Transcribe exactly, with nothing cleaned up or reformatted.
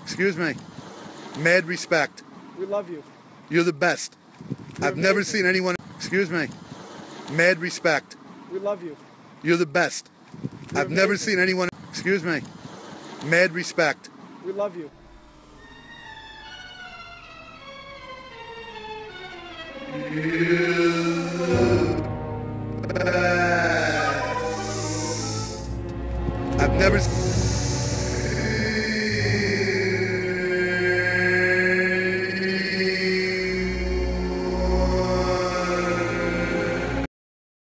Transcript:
Excuse me. Mad respect. We love you. You're the best. You're I've never amazing. seen anyone... Excuse me. Mad respect. We love you. You're the best. You're I've never amazing. seen anyone... Excuse me. Mad respect. We love you. I've never...